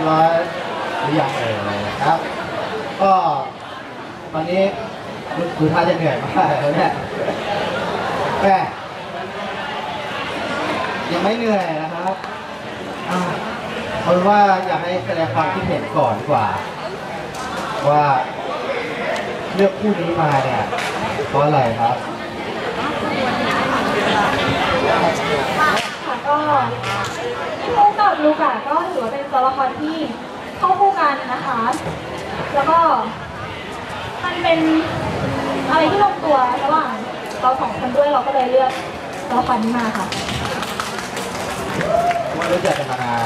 บร้อยหรือยังครับก็ตอนนี้ดูท่าจะเหนื่อยมากเลยเนี่ยแม่ยังไม่เหนื่อยนะครับเพราะว่าอยากให้แสดงความคิดเห็นก่อนดีกว่าว่าเลือกคู่นี้มาเนี่ยเพราะอะไรครับค่ะก็คู่กับลูกะก็ถือว่าเป็นตัวละครที่เข้าคู่กันนะคะ แล้วก็มันเป็นอะไรที่ลงตัวระหว่างเราสองคนด้วยเราก็เลยเลือกตัวละครนี้มาค่ะว่ารู้จักกันมานาน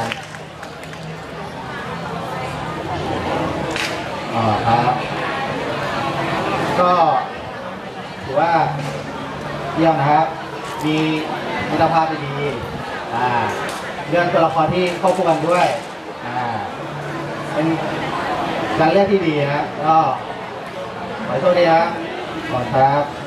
ครับก็ถือว่าเยี่ยมนะครับมีมิตรภาพดีเรื่องตัวละครที่เข้าคู่กันด้วยเป็นการเลือกที่ดีนะก็ขอโทษดีครับขอบคุณครับ